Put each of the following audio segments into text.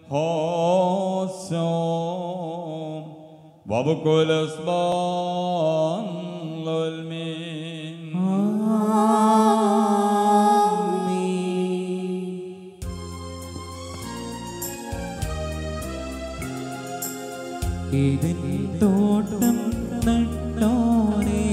Hosom Babukul Asban Lulmin. ഇതിൻ തോട്ടം നട്ടോനെ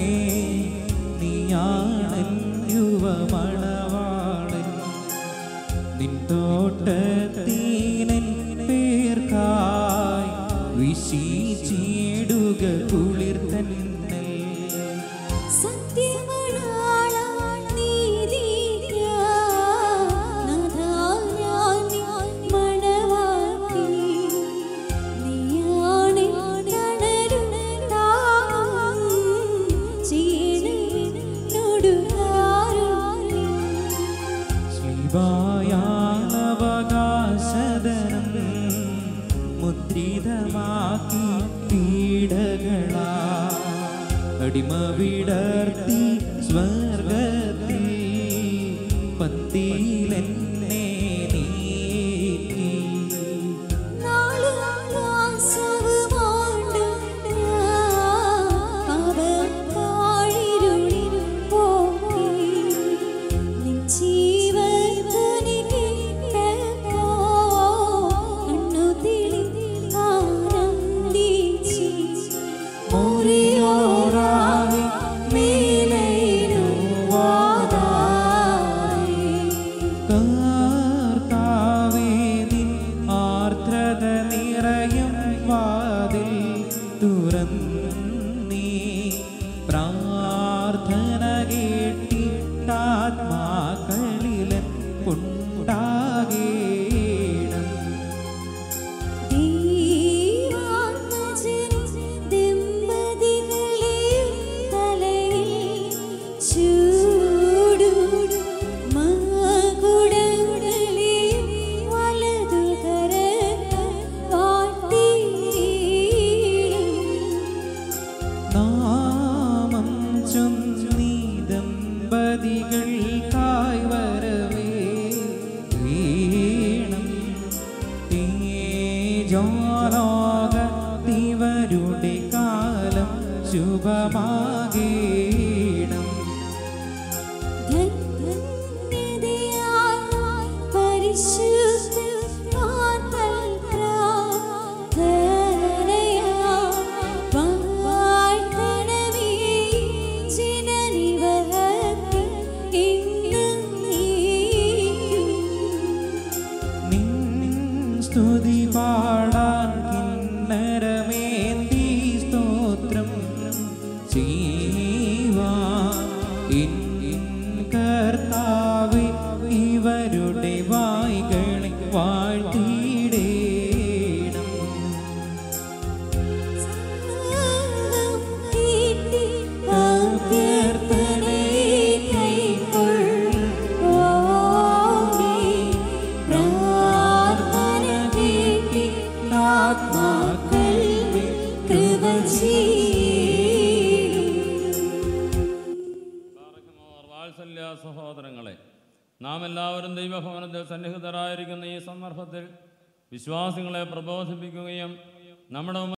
നീയാണൻ യുവമണവാളൻ നിൻ തോട്ടത്തീനൻ പേർക്കായി വിശിച്ചിടുക കുളിർ തന്നെ അവകാശദനം മുദ്രിതമാക്കി പീഡകളാ അടിമ വിടർത്തി സ്വർഗത്തിൽ പന്തിയിലെന്നെ നീക്കി തുറന്നീ പ്രാർത്ഥന കേട്ടിട്ടാത്മാക്കളിലൻ ഉണ്ടാകേണം ദമ്പതികൾക്കായി വരവേ വീണം തേജോലോക ദിവരുടെ കാലം ശുഭമാകേണം സ്തുതി പാടാൻ കിന്നരമേന്തി സ്തോത്രം ചെയ്യുവാൻ കർത്താവേ ഇവരുടെ വായ്കളെ വാഴ്ത്തിയിടേണം വാത്സല്യ സഹോദരങ്ങളെ, നാം എല്ലാവരും ദൈവഭവനത്തിൽ സന്നിഹിതരായിരിക്കുന്ന ഈ സന്ദർഭത്തിൽ വിശ്വാസികളെ പ്രബോധിപ്പിക്കുകയും നമ്മുടെ